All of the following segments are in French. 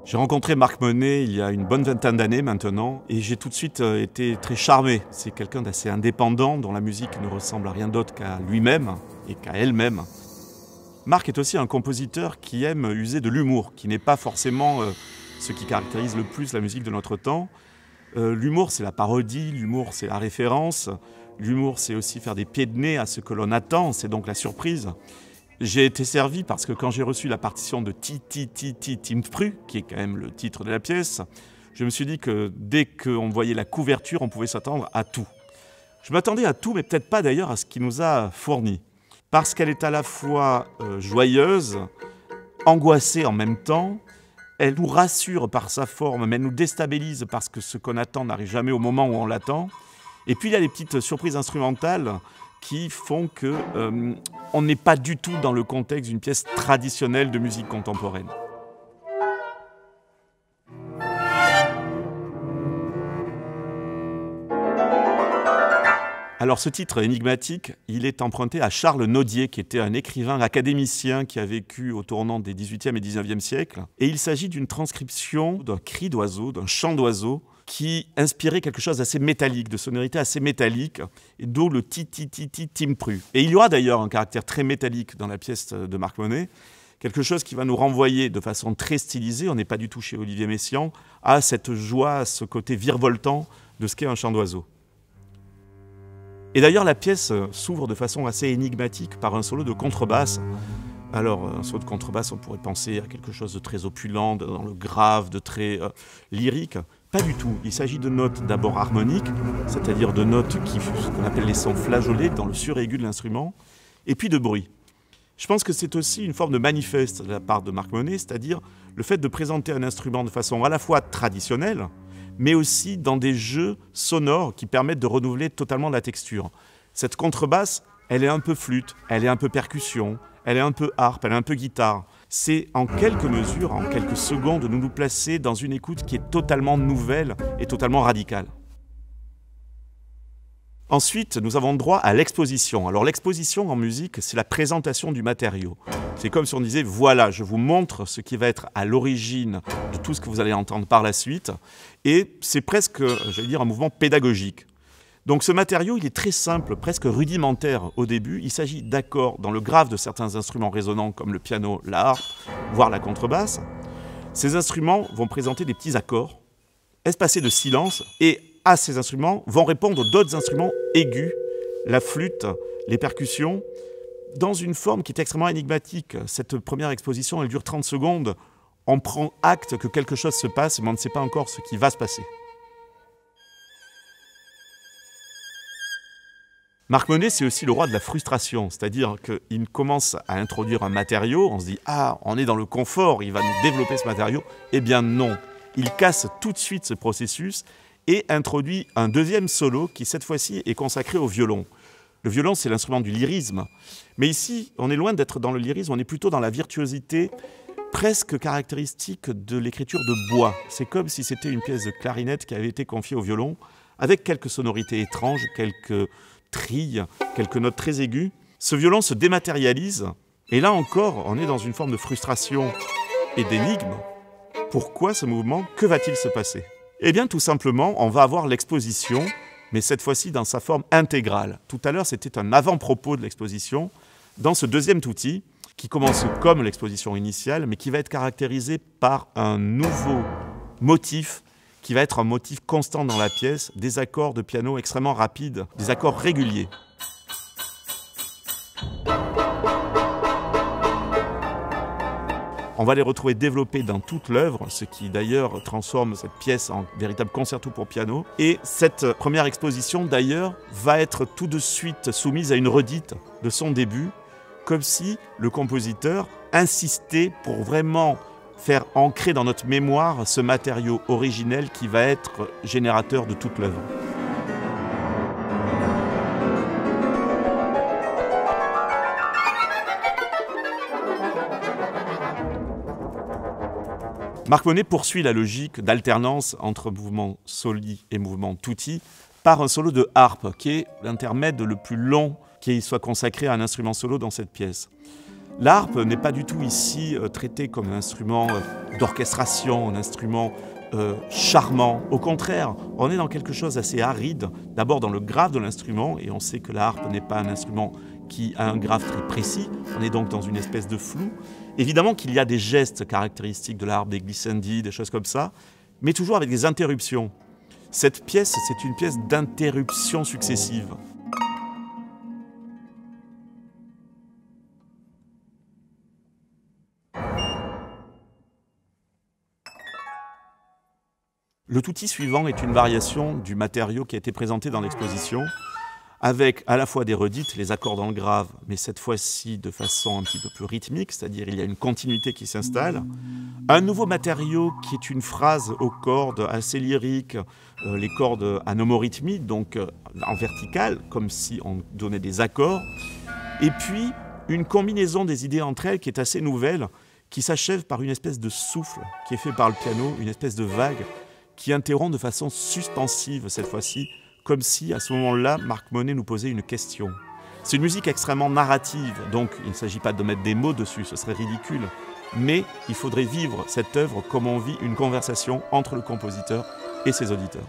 J'ai rencontré Marc Monet il y a une bonne vingtaine d'années maintenant et j'ai tout de suite été très charmé. C'est quelqu'un d'assez indépendant dont la musique ne ressemble à rien d'autre qu'à lui-même et qu'à elle-même. Marc est aussi un compositeur qui aime user de l'humour, qui n'est pas forcément ce qui caractérise le plus la musique de notre temps. L'humour, c'est la parodie, l'humour, c'est la référence, l'humour, c'est aussi faire des pieds de nez à ce que l'on attend, c'est donc la surprise. J'ai été servi parce que quand j'ai reçu la partition de Timpru, qui est quand même le titre de la pièce, je me suis dit que dès qu'on voyait la couverture, on pouvait s'attendre à tout. Je m'attendais à tout, mais peut-être pas d'ailleurs à ce qu'il nous a fourni. Parce qu'elle est à la fois joyeuse, angoissée en même temps, elle nous rassure par sa forme, mais elle nous déstabilise parce que ce qu'on attend n'arrive jamais au moment où on l'attend. Et puis il y a des petites surprises instrumentales qui font qu'on n'est pas du tout dans le contexte d'une pièce traditionnelle de musique contemporaine. Alors ce titre énigmatique, il est emprunté à Charles Nodier, qui était un écrivain académicien qui a vécu au tournant des XVIIIe et XIXe siècles. Et il s'agit d'une transcription d'un cri d'oiseau, d'un chant d'oiseau, qui inspirait quelque chose d'assez métallique, de sonorité assez métallique, et d'où le Timpru. Et il y aura d'ailleurs un caractère très métallique dans la pièce de Marc Monet, quelque chose qui va nous renvoyer de façon très stylisée, on n'est pas du tout chez Olivier Messiaen, à cette joie, à ce côté virevoltant de ce qu'est un chant d'oiseau. Et d'ailleurs, la pièce s'ouvre de façon assez énigmatique par un solo de contrebasse. Alors, un solo de contrebasse, on pourrait penser à quelque chose de très opulent, dans le grave, de très lyrique. Pas du tout. Il s'agit de notes d'abord harmoniques, c'est-à-dire de notes qu'on appelle les sons flageolets dans le suraigu de l'instrument, et puis de bruit. Je pense que c'est aussi une forme de manifeste de la part de Marc Monet, c'est-à-dire le fait de présenter un instrument de façon à la fois traditionnelle, mais aussi dans des jeux sonores qui permettent de renouveler totalement la texture. Cette contrebasse, elle est un peu flûte, elle est un peu percussion, elle est un peu harpe, elle est un peu guitare. C'est en quelques mesures, en quelques secondes, nous placer dans une écoute qui est totalement nouvelle et totalement radicale. Ensuite, nous avons droit à l'exposition. Alors l'exposition en musique, c'est la présentation du matériau. C'est comme si on disait, voilà, je vous montre ce qui va être à l'origine de tout ce que vous allez entendre par la suite. Et c'est presque, j'allais dire, un mouvement pédagogique. Donc ce matériau, il est très simple, presque rudimentaire au début. Il s'agit d'accords dans le grave de certains instruments résonnants comme le piano, la harpe, voire la contrebasse. Ces instruments vont présenter des petits accords, espacés de silence, et à ces instruments vont répondre d'autres instruments aigus, la flûte, les percussions, dans une forme qui est extrêmement énigmatique. Cette première exposition, elle dure 30 secondes. On prend acte que quelque chose se passe, mais on ne sait pas encore ce qui va se passer. Marc Monet, c'est aussi le roi de la frustration, c'est-à-dire qu'il commence à introduire un matériau, on se dit « Ah, on est dans le confort, il va nous développer ce matériau ». Eh bien non, il casse tout de suite ce processus et introduit un deuxième solo qui, cette fois-ci, est consacré au violon. Le violon, c'est l'instrument du lyrisme. Mais ici, on est loin d'être dans le lyrisme, on est plutôt dans la virtuosité presque caractéristique de l'écriture de bois. C'est comme si c'était une pièce de clarinette qui avait été confiée au violon, avec quelques sonorités étranges, quelques trilles, quelques notes très aiguës. Ce violon se dématérialise, et là encore, on est dans une forme de frustration et d'énigme. Pourquoi ce mouvement? Que va-t-il se passer? Eh bien, tout simplement, on va avoir l'exposition, mais cette fois-ci dans sa forme intégrale. Tout à l'heure, c'était un avant-propos de l'exposition. Dans ce deuxième touti, qui commence comme l'exposition initiale, mais qui va être caractérisé par un nouveau motif, qui va être un motif constant dans la pièce, des accords de piano extrêmement rapides, des accords réguliers. On va les retrouver développés dans toute l'œuvre, ce qui d'ailleurs transforme cette pièce en véritable concerto pour piano. Et cette première exposition d'ailleurs va être tout de suite soumise à une redite de son début, comme si le compositeur insistait pour vraiment faire ancrer dans notre mémoire ce matériau originel qui va être générateur de toute l'œuvre. Marc Monet poursuit la logique d'alternance entre mouvement soli et mouvement tutti par un solo de harpe, qui est l'intermède le plus long qui soit consacré à un instrument solo dans cette pièce. L'harpe n'est pas du tout ici traité comme un instrument d'orchestration, un instrument charmant. Au contraire, on est dans quelque chose d'assez aride, d'abord dans le grave de l'instrument, et on sait que la harpe n'est pas un instrument qui a un grave très précis, on est donc dans une espèce de flou. Évidemment qu'il y a des gestes caractéristiques de la harpe, des glissandi, des choses comme ça, mais toujours avec des interruptions. Cette pièce, c'est une pièce d'interruptions successives. Le tutti suivant est une variation du matériau qui a été présenté dans l'exposition, avec à la fois des redites, les accords dans le grave, mais cette fois-ci de façon un petit peu plus rythmique, c'est-à-dire il y a une continuité qui s'installe. Un nouveau matériau qui est une phrase aux cordes assez lyriques, les cordes à nomorhythmie, donc en verticale, comme si on donnait des accords. Et puis une combinaison des idées entre elles qui est assez nouvelle, qui s'achève par une espèce de souffle qui est fait par le piano, une espèce de vague, qui interrompt de façon suspensive cette fois-ci, comme si à ce moment-là, Marc Monet nous posait une question. C'est une musique extrêmement narrative, donc il ne s'agit pas de mettre des mots dessus, ce serait ridicule, mais il faudrait vivre cette œuvre comme on vit une conversation entre le compositeur et ses auditeurs.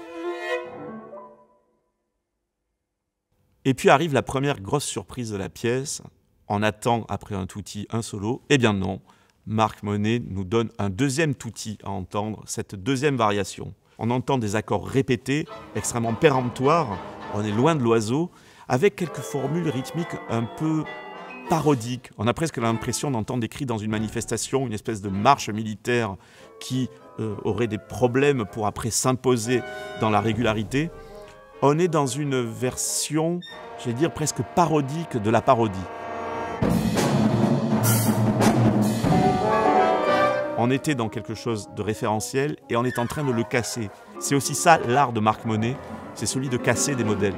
Et puis arrive la première grosse surprise de la pièce. On attend après un tutti un solo, eh bien non. Marc Monet nous donne un deuxième tutti à entendre, cette deuxième variation. On entend des accords répétés, extrêmement péremptoires, on est loin de l'oiseau, avec quelques formules rythmiques un peu parodiques. On a presque l'impression d'entendre des cris dans une manifestation, une espèce de marche militaire qui aurait des problèmes pour après s'imposer dans la régularité. On est dans une version, je vais dire, presque parodique de la parodie. On était dans quelque chose de référentiel et on est en train de le casser. C'est aussi ça l'art de Marc Monet, c'est celui de casser des modèles.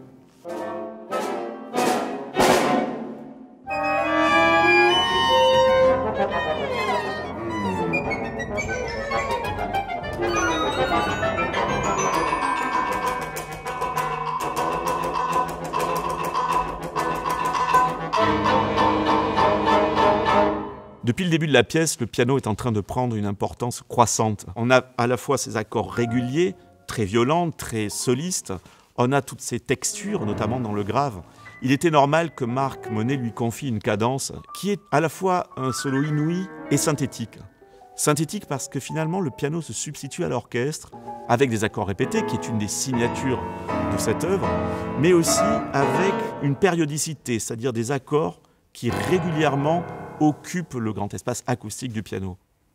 Depuis le début de la pièce, le piano est en train de prendre une importance croissante. On a à la fois ces accords réguliers, très violents, très solistes. On a toutes ces textures, notamment dans le grave. Il était normal que Marc Monet lui confie une cadence qui est à la fois un solo inouï et synthétique. Synthétique parce que finalement le piano se substitue à l'orchestre avec des accords répétés, qui est une des signatures de cette œuvre, mais aussi avec une périodicité, c'est-à-dire des accords qui régulièrement occupe le grand espace acoustique du piano.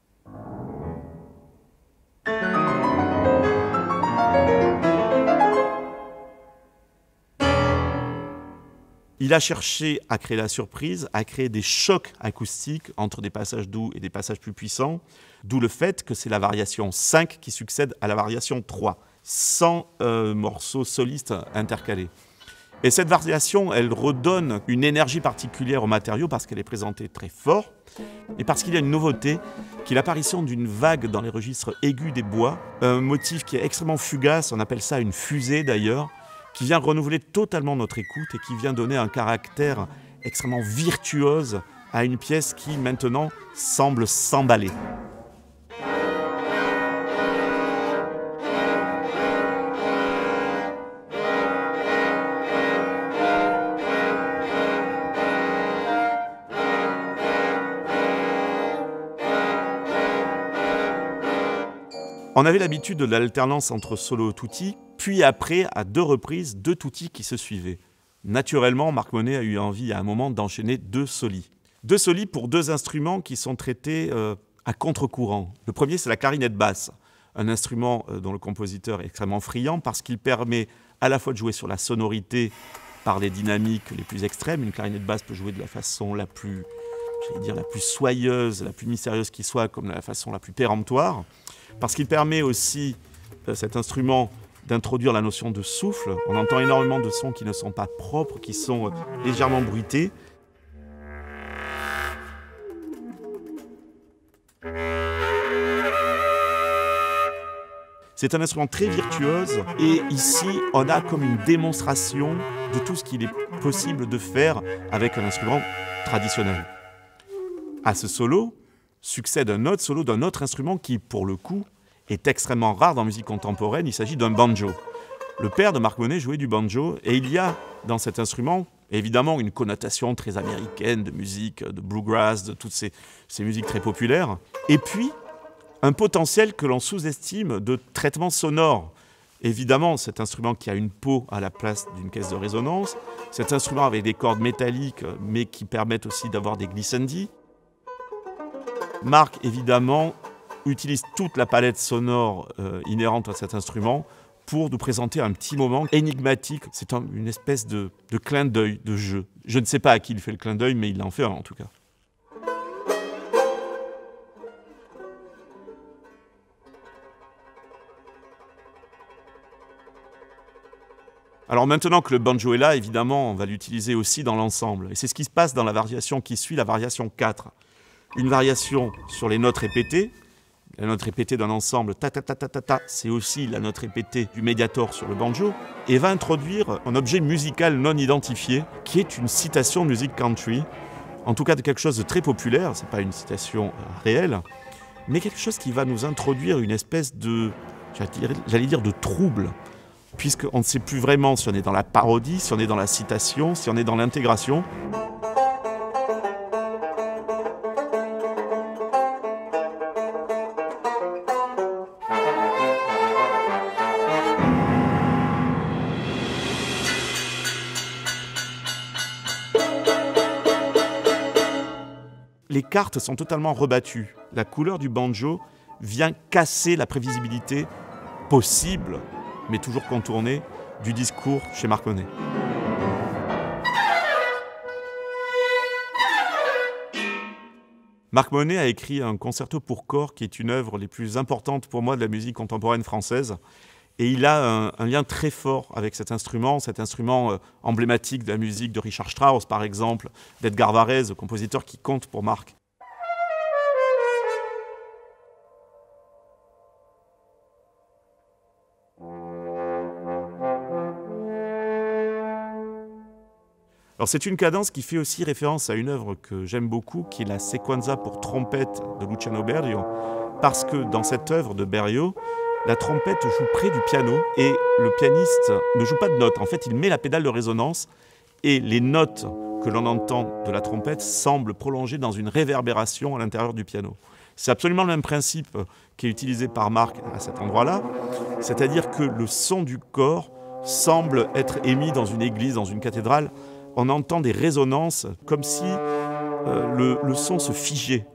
Il a cherché à créer la surprise, à créer des chocs acoustiques entre des passages doux et des passages plus puissants, d'où le fait que c'est la variation 5 qui succède à la variation 3, sans morceaux solistes intercalés. Et cette variation, elle redonne une énergie particulière au matériau parce qu'elle est présentée très fort et parce qu'il y a une nouveauté, qui est l'apparition d'une vague dans les registres aigus des bois, un motif qui est extrêmement fugace, on appelle ça une fusée d'ailleurs, qui vient renouveler totalement notre écoute et qui vient donner un caractère extrêmement virtuose à une pièce qui maintenant semble s'emballer. On avait l'habitude de l'alternance entre solo et tutti, puis après, à 2 reprises, 2 tutti qui se suivaient. Naturellement, Marc Monet a eu envie à un moment d'enchaîner 2 solis. 2 solis pour 2 instruments qui sont traités à contre-courant. Le premier, c'est la clarinette basse, un instrument dont le compositeur est extrêmement friand parce qu'il permet à la fois de jouer sur la sonorité par les dynamiques les plus extrêmes. Une clarinette basse peut jouer de la façon la plus, la plus soyeuse, la plus mystérieuse qui soit, comme de la façon la plus péremptoire. Parce qu'il permet aussi, cet instrument, d'introduire la notion de souffle. On entend énormément de sons qui ne sont pas propres, qui sont légèrement bruités. C'est un instrument très virtuose et ici, on a comme une démonstration de tout ce qu'il est possible de faire avec un instrument traditionnel. À ce solo succède un autre solo d'un autre instrument qui, pour le coup, est extrêmement rare dans la musique contemporaine. Il s'agit d'un banjo. Le père de Marc Monet jouait du banjo et il y a dans cet instrument évidemment une connotation très américaine de musique, de bluegrass, de toutes ces musiques très populaires. Et puis, un potentiel que l'on sous-estime de traitement sonore. Évidemment, cet instrument qui a une peau à la place d'une caisse de résonance, cet instrument avec des cordes métalliques mais qui permettent aussi d'avoir des glissandi. Marc, évidemment, utilise toute la palette sonore inhérente à cet instrument pour nous présenter un petit moment énigmatique. C'est une espèce de clin d'œil, de jeu. Je ne sais pas à qui il fait le clin d'œil, mais il en fait un en tout cas. Alors maintenant que le banjo est là, évidemment, on va l'utiliser aussi dans l'ensemble. Et c'est ce qui se passe dans la variation qui suit, la variation 4. Une variation sur les notes répétées. La note répétée d'un ensemble, ta ta ta ta ta ta, c'est aussi la note répétée du médiator sur le banjo, et va introduire un objet musical non identifié, qui est une citation de musique country, en tout cas de quelque chose de très populaire, c'est pas une citation réelle, mais quelque chose qui va nous introduire une espèce de, j'allais dire de trouble, puisqu'on ne sait plus vraiment si on est dans la parodie, si on est dans la citation, si on est dans l'intégration. Les cartes sont totalement rebattues. La couleur du banjo vient casser la prévisibilité possible, mais toujours contournée, du discours chez Marc Monet. Marc Monet a écrit un concerto pour corps qui est une œuvre les plus importantes pour moi de la musique contemporaine française. Et il a un lien très fort avec cet instrument emblématique de la musique de Richard Strauss, par exemple, d'Edgar Varèse, compositeur qui compte pour Marc. Alors c'est une cadence qui fait aussi référence à une œuvre que j'aime beaucoup, qui est la Sequenza pour trompette de Luciano Berio, parce que dans cette œuvre de Berio, la trompette joue près du piano et le pianiste ne joue pas de notes. En fait, il met la pédale de résonance et les notes que l'on entend de la trompette semblent prolonger dans une réverbération à l'intérieur du piano. C'est absolument le même principe qui est utilisé par Marc à cet endroit-là, c'est-à-dire que le son du corps semble être émis dans une église, dans une cathédrale. On entend des résonances comme si le son se figeait.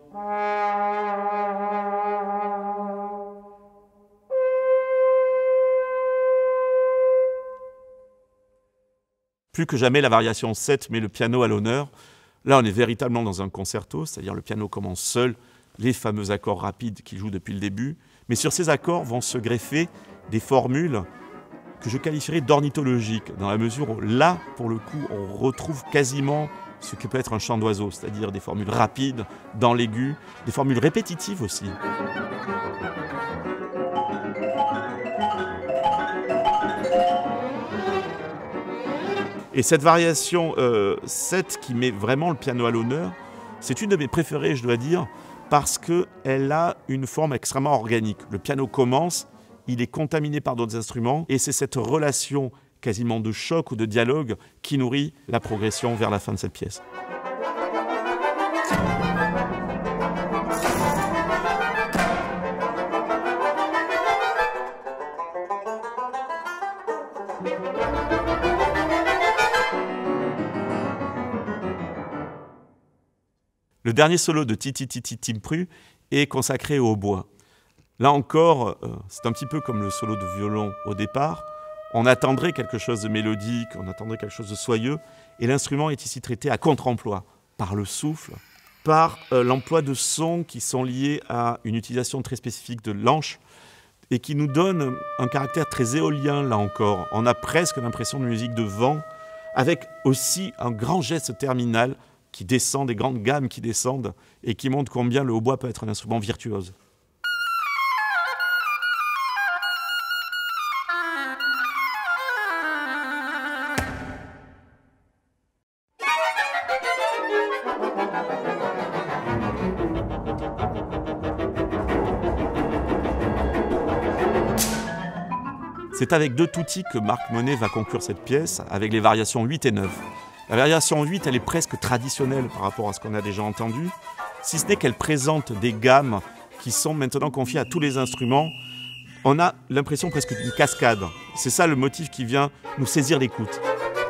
Plus que jamais, la variation 7 met le piano à l'honneur. Là, on est véritablement dans un concerto, c'est-à-dire le piano commence seul, les fameux accords rapides qu'il joue depuis le début. Mais sur ces accords vont se greffer des formules que je qualifierais d'ornithologiques, dans la mesure où là, pour le coup, on retrouve quasiment ce que peut être un chant d'oiseau, c'est-à-dire des formules rapides, dans l'aigu, des formules répétitives aussi. Et cette variation 7 qui met vraiment le piano à l'honneur, c'est une de mes préférées, je dois dire, parce qu'elle a une forme extrêmement organique. Le piano commence, il est contaminé par d'autres instruments, et c'est cette relation quasiment de choc ou de dialogue qui nourrit la progression vers la fin de cette pièce. Le dernier solo de Titi Titi Timpru est consacré au hautbois. Là encore, c'est un petit peu comme le solo de violon au départ. On attendrait quelque chose de mélodique, on attendrait quelque chose de soyeux, et l'instrument est ici traité à contre-emploi, par le souffle, par l'emploi de sons qui sont liés à une utilisation très spécifique de l'anche, et qui nous donne un caractère très éolien, là encore. On a presque l'impression de musique de vent, avec aussi un grand geste terminal qui descend, des grandes gammes qui descendent, et qui montrent combien le hautbois peut être un instrument virtuose. C'est avec deux tutti que Marc Monet va conclure cette pièce, avec les variations 8 et 9. La variation 8, elle est presque traditionnelle par rapport à ce qu'on a déjà entendu, si ce n'est qu'elle présente des gammes qui sont maintenant confiées à tous les instruments. On a l'impression presque d'une cascade. C'est ça le motif qui vient nous saisir l'écoute.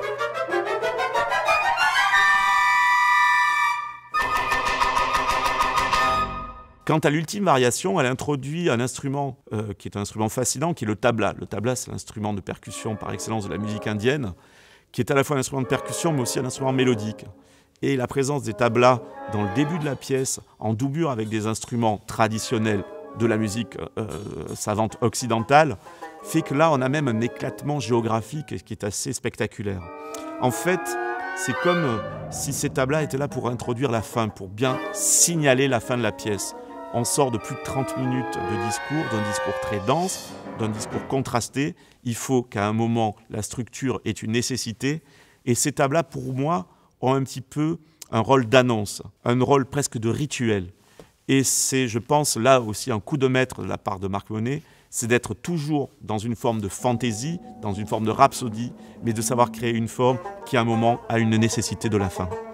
Quant à l'ultime variation, elle introduit un instrument qui est un instrument fascinant, qui est le tabla. Le tabla, c'est l'instrument de percussion par excellence de la musique indienne, qui est à la fois un instrument de percussion, mais aussi un instrument mélodique. Et la présence des tablas dans le début de la pièce, en doublure avec des instruments traditionnels de la musique savante occidentale, fait que là, on a même un éclatement géographique qui est assez spectaculaire. En fait, c'est comme si ces tablas étaient là pour introduire la fin, pour bien signaler la fin de la pièce. On sort de plus de 30 minutes de discours, d'un discours très dense, d'un discours contrasté. Il faut qu'à un moment, la structure ait une nécessité. Et ces tablas, pour moi, ont un petit peu un rôle d'annonce, un rôle presque de rituel. Et c'est, je pense, là aussi un coup de maître de la part de Marc Monet, c'est d'être toujours dans une forme de fantaisie, dans une forme de rhapsodie, mais de savoir créer une forme qui, à un moment, a une nécessité de la fin.